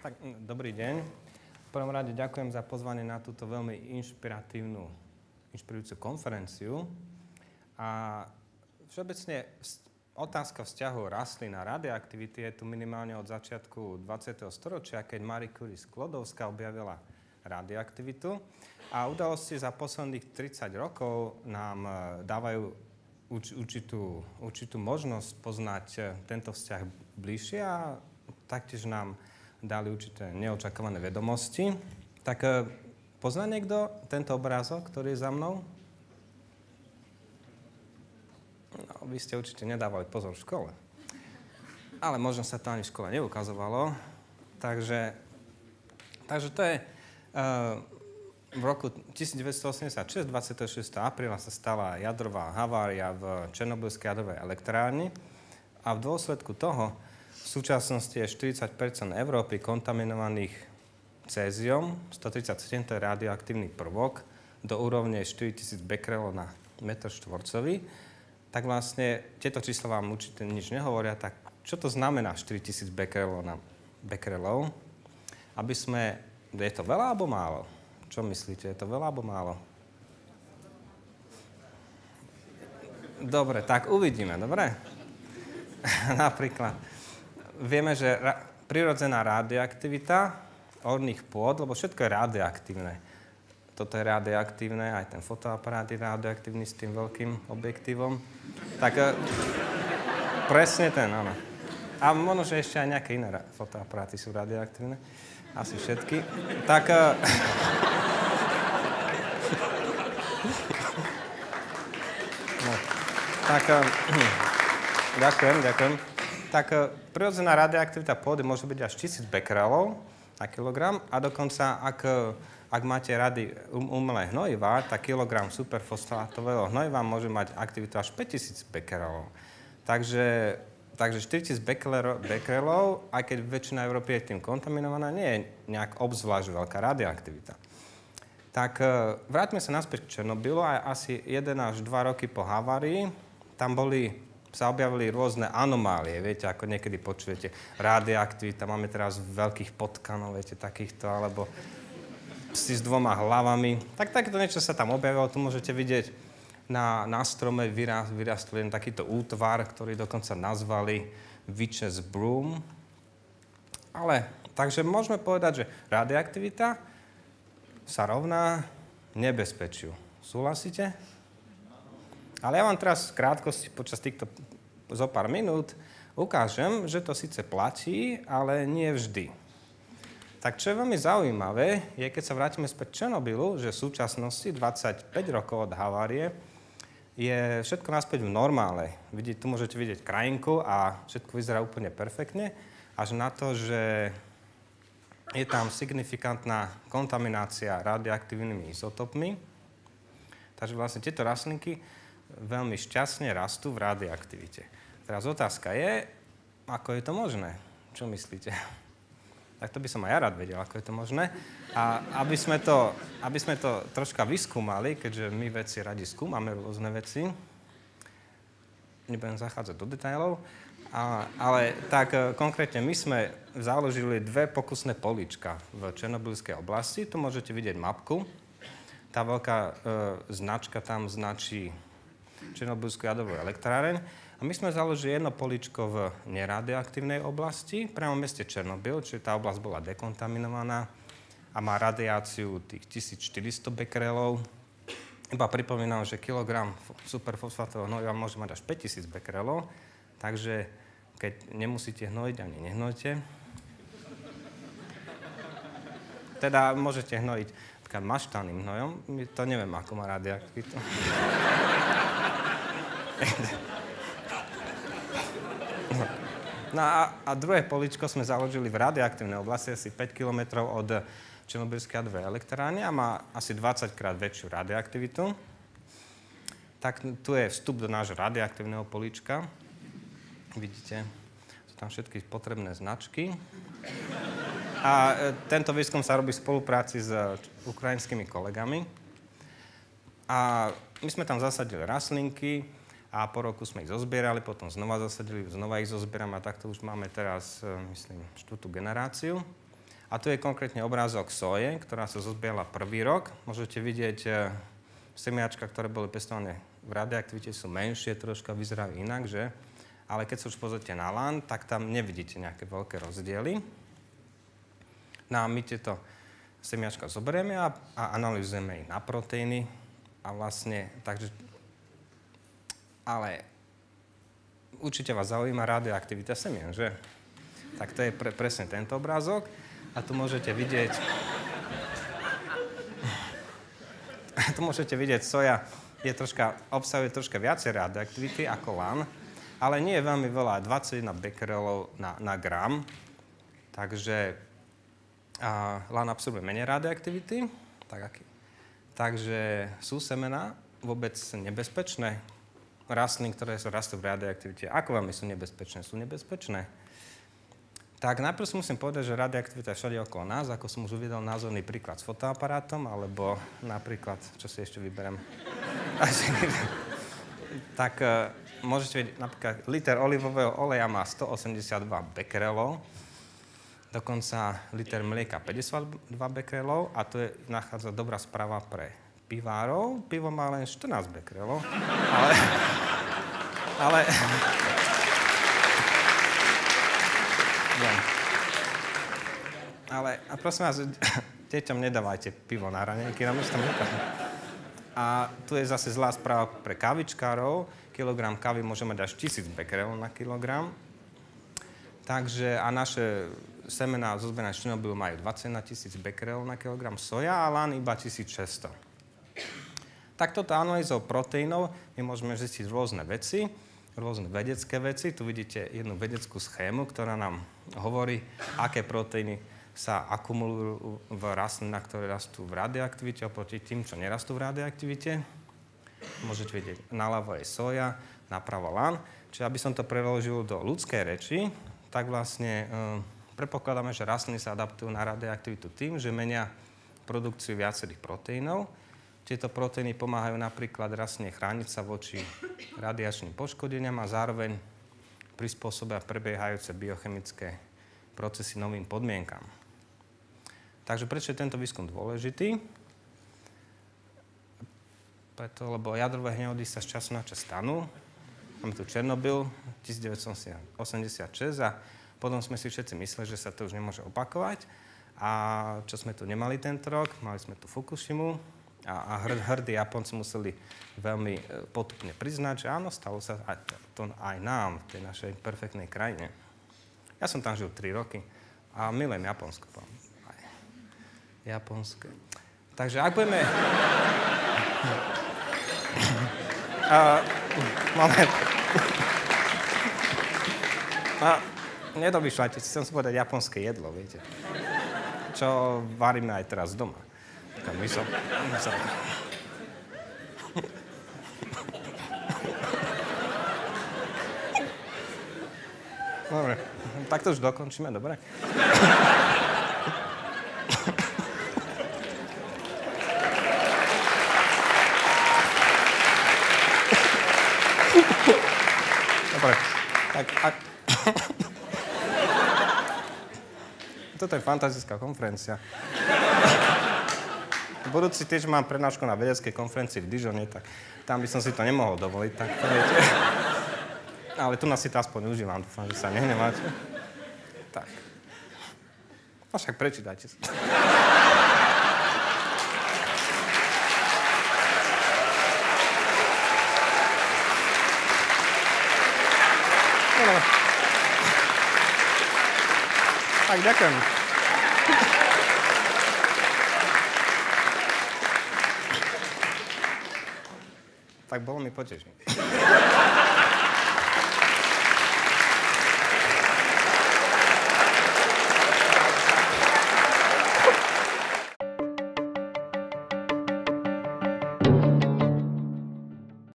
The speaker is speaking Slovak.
Dobrý deň. V prvom rade ďakujem za pozvanie na túto veľmi inšpirujúcu konferenciu. A všeobecne otázka vzťahu rastlín a radioaktivity je tu minimálne od začiatku 20. storočia, keď Marie Curie Sklodowská objavila radioaktivitu. A udalosti za posledných 30 rokov nám dávajú určitú možnosť poznať tento vzťah bližšie a taktiež nám dali určité neočakávané vedomosti. Tak pozná niekto tento obrázok, ktorý je za mnou? No, vy ste určite nedávali pozor v škole. Ale možno sa to ani v škole neukazovalo. Takže to je v roku 1986, 26. apríla sa stala jadrová havária v Černobylskej jadrovej elektrárni a v dôsledku toho v súčasnosti je 40 Európy kontaminovaných céziom, 137, to je radioaktívny prvok, do úrovne 4000 bekrelov na metr štvorcový. Tak vlastne tieto čísla vám určite nič nehovoria, tak čo to znamená 4000 bekrelov na bekrelov? Je to veľa alebo málo? Čo myslíte, je to veľa alebo málo? Dobre, tak uvidíme, dobre? Napríklad, vieme, že prirodzená radioaktivita orných pôd, lebo všetko je radioaktívne. Toto je radioaktívne, aj ten fotoaparát je radioaktívny s tým veľkým objektívom. Tak presne ten, áno. A možno, že ešte aj nejaké iné fotoaparáty sú radioaktívne. Asi všetky. Tak ďakujem. Tak prirodzená radioaktivita pôdy môže byť až 1000 bekrelov na kilogram a dokonca, ak máte umelé hnojivá, tak kilogram superfosfátového hnojiva môže mať aktivitu až 5000 bekrelov. Takže 4000 bekrelov, aj keď väčšina Európy je tým kontaminovaná, nie je nejak obzvlášť veľká radioaktivita. Tak vráťme sa naspäť k Černobylu a asi 1 až 2 roky po havárii tam sa objavili rôzne anomálie, viete, ako niekedy počujete radioaktivita, máme teraz veľkých potkanov, viete, takýchto, alebo psi s 2 hlavami. Tak takéto niečo sa tam objavilo, tu môžete vidieť na strome vyrastol jeden takýto útvar, ktorý dokonca nazvali Witch's Broom. Takže môžeme povedať, že radioaktivita sa rovná nebezpečiu. Súhlasíte? Ale ja vám teraz v krátkosti počas týchto zo pár minút ukážem, že to síce platí, ale nie vždy. Tak čo je veľmi zaujímavé, je, keď sa vrátime späť k Černobylu, že v súčasnosti, 25 rokov od havárie, je všetko naspäť v normále. Tu môžete vidieť krajinku a všetko vyzerá úplne perfektne, až na to, že je tam signifikantná kontaminácia radioaktívnymi izotopmi. Takže vlastne tieto rastlinky veľmi šťastne rastú v radioaktivite. Teraz otázka je, ako je to možné? Čo myslíte? Tak to by som aj ja rád vedel, ako je to možné. A aby sme to troška vyskúmali, keďže my vedci radi skúmame rôzne veci, nebudem zachádzať do detailov, ale tak konkrétne my sme založili 2 pokusné políčka v Černobylskej oblasti. Tu môžete vidieť mapku. Tá veľká značka tam značí Černobylskú jadrovú elektráreň. A my sme založili jedno políčko v neradioaktívnej oblasti, priamo v meste Černobyl, čiže tá oblasť bola dekontaminovaná a má radiáciu tých 1400 bekrelov. Iba pripomínam, že kilogram superfosfátového hnojiva môže mať až 5000 bekrelov, takže keď nemusíte hnojiť, ani nehnojte. Teda môžete hnojiť maštánnym hnojom, to neviem, ako má radioaktivitu. No a druhé políčko sme založili v radioaktívnej oblasti, asi 5 km od Černobylskej jadrovej elektrárne a má asi 20-krát väčšiu radioaktivitu. Tak tu je vstup do nášho radioaktívneho políčka. Vidíte, sú tam všetky potrebné značky. A tento výskum sa robí v spolupráci s ukrajinskými kolegami. A my sme tam zasadili rastlinky a po roku sme ich zozbierali, potom znova zasadili, znova ich zozbierame a takto už máme teraz, myslím, 4. generáciu. A tu je konkrétne obrázok soje, ktorá sa zozbierala prvý rok. Môžete vidieť semiačka, ktoré boli pestované v radioaktivite, sú menšie, troška vyzerajú inak, že? Ale keď sa už pozrite na LAN, tak tam nevidíte nejaké veľké rozdiely. No a my tieto semiačka zoberieme a analyzujeme ich na proteíny. A vlastne, takže... Ale určite vás zaujíma radioaktivita semien, že? Tak to je presne tento obrázok. A tu môžete vidieť... soja obsahuje troška viacej radioaktivity ako LAN, ale nie je veľmi veľa, 21 bekerelov na gram. Takže LAN absorbuje menej radioaktivity. Takže sú semená vôbec nebezpečné? Rastliny, ktoré rastú v radioaktivite. Ako vám sú nebezpečné? Sú nebezpečné? Tak najprv si musím povedať, že radioaktivita je všade okolo nás, ako som už uviedol názorný príklad s fotoaparátom, alebo napríklad, čo si ešte vyberiem. Tak môžete vedieť, napríklad liter olivového oleja má 182 bekerelov, dokonca liter mlieka 52 bekerelov a to je nachádza dobrá správa pre pivárov. Pivo má len 14 bekerelov, ale a prosím vás, deťom nedávajte pivo na raňajky, namiesto mlieka. A tu je zase zlá správa pre kávičkárov. Kilogram kávy môže mať až 1000 bekerelov na kilogram. Takže a naše semená zozbierané z Černobylu majú 21 000 bekerelov na kilogram soja a LAN iba 1600. Tak toto analýzou proteínov my môžeme zistiť rôzne veci, rôzne vedecké veci. Tu vidíte jednu vedeckú schému, ktorá nám hovorí, aké proteíny sa akumulujú v rastlinách, ktoré rastú v radioaktivite oproti tým, čo nerastú v radioaktivite. Môžete vidieť, naľavo je soja, napravo LAN. Čiže aby som to preložil do ľudskej reči, tak vlastne predpokladáme, že rastliny sa adaptujú na radioaktivitu tým, že menia produkciu viacerých proteínov. Tieto proteíny pomáhajú napríklad rastline chrániť sa voči radiačným poškodeniam a zároveň prispôsobia prebiehajúce biochemické procesy novým podmienkam. Takže prečo je tento výskum dôležitý? Preto, lebo jadrové hnevody sa z času na čas stanú. Máme tu Černobyl 1986 a potom sme si všetci mysleli, že sa to už nemôže opakovať. A čo sme tu nemali tento rok? Mali sme tu Fukushimu a hrdí Japonci museli veľmi potupne priznať, že áno, stalo sa to aj nám, v tej našej perfektnej krajine. Ja som tam žil 3 roky a milujem Japonsko. Japonské. Takže ak budeme... Moment. Nedovyšľajte si, chcem si povedať japonské jedlo, viete. Čo varíme aj teraz doma. Taká miso. Dobre, tak to už dokončíme, dobre? Dobre, tak toto je fantastická konferencia. Budúci týždeň mám prednášku na vedeckej konferencii v Dijone, tak tam by som si to nemohol dovoliť, tak to viete. Ale tu nás si to aspoň užívam, dúfam, že sa nehneváte. Tak. No však prečítajte si. No. Tak, ďakujem. Tak bolo mi potešenie.